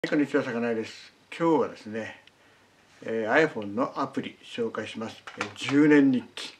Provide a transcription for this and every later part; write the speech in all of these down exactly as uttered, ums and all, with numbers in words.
こんにちは、魚屋です。今日はですね、えー、iPhone のアプリ紹介します。えー、じゅうねん日記。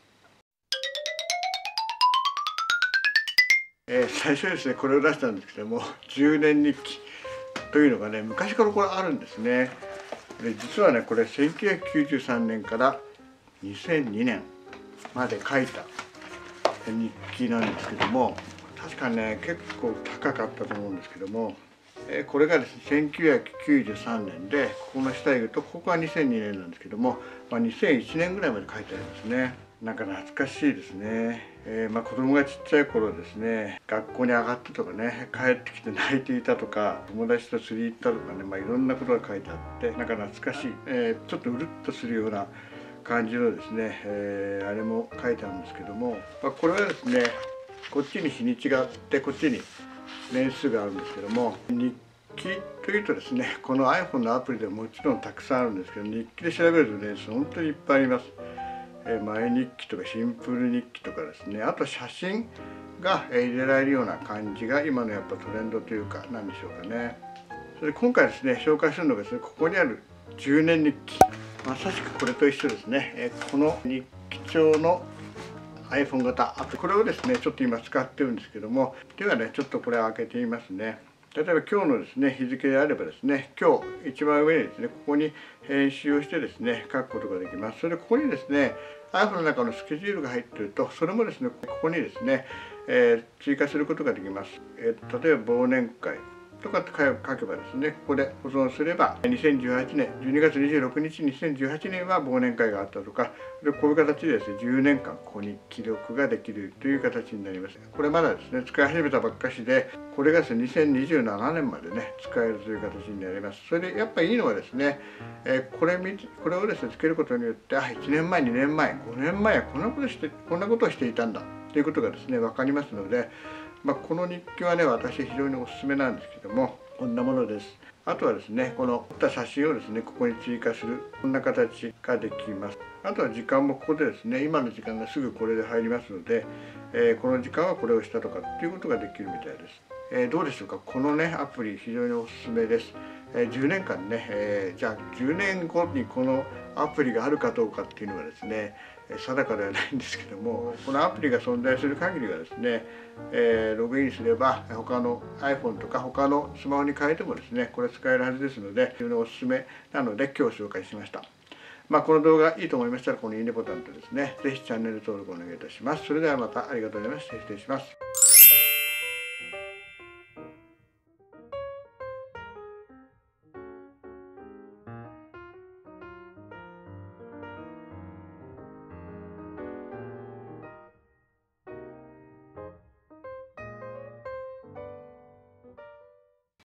えー、最初ですね、これを出したんですけども、じゅうねん日記というのがね、昔からこれあるんですね。で、実はね、これせんきゅうひゃくきゅうじゅうさんねんからにせんにねんまで書いた日記なんですけども、確かね、結構高かったと思うんですけども、これがですねせんきゅうひゃくきゅうじゅうさんねんで、ここの下へ行くとここはにせんにねんなんですけども、まあ、にせんいちねんぐらいまで書いてありますね。なんか懐かしいですね。えー、まあ子供がちっちゃい頃ですね、学校に上がったとかね、帰ってきて泣いていたとか、友達と釣り行ったとかね、まあ、いろんなことが書いてあって、なんか懐かしい、えー、ちょっとうるっとするような感じのですね、えー、あれも書いてあるんですけども、まあ、これはですね、こっちに日にちがあって、こっちに年数があるんですけども、日記というとですね、この iPhone のアプリでももちろんたくさんあるんですけど、日記で調べると年数本当にいっぱいあります。え前日記とかシンプル日記とかですね、あと写真が入れられるような感じが今のやっぱトレンドというかなんでしょうかね。それで今回ですね紹介するのがですね、ここにあるじゅうねん日記、まさしくこれと一緒ですね。えこの日記帳の iPhone 型アプリ、これをですねちょっと今使ってるんですけども、ではねちょっとこれを開けてみますね。例えば今日のですね日付であればですね、今日一番上にですねここに編集をしてですね書くことができます。それでここにですね iPhone の中のスケジュールが入っていると、それもですねここにですね、えー、追加することができます。えー、例えば忘年会とかって書けばですね、ここで保存すればにせんじゅうはちねんじゅうにがつにじゅうろくにちにせんじゅうはちねんは忘年会があったとか、でこういう形でですねじゅうねんかんここに記録ができるという形になります。これまだですね使い始めたばっかしで、これがですねにせんにじゅうななねんまでね使えるという形になります。それでやっぱりいいのはですね、えー、これこれをですねつけることによって、あいちねんまえにねんまえごねんまえはこんなことしてこんなことをしていたんだということがですね分かりますので、まあ、この日記はね私非常におすすめなんですけども、こんなものです。あとはですねこの撮った写真をですねここに追加する、こんな形ができます。あとは時間もここでですね、今の時間がすぐこれで入りますので、えー、この時間はこれをしたとかっていうことができるみたいです。えー、どうでしょうか、このねアプリ非常におすすめです。えー、じゅうねんかんね、えー、じゃあじゅうねんごにこのアプリがあるかどうかっていうのはですね定かではないんですけども、このアプリが存在する限りはですね、えー、ログインすれば他の iPhone とか他のスマホに変えてもですねこれ使えるはずですので、非常におすすめなので今日紹介しました。まあ、この動画いいと思いましたら、このいいねボタンとですね、ぜひチャンネル登録お願いいたします。それではまた、ありがとうございました。失礼します。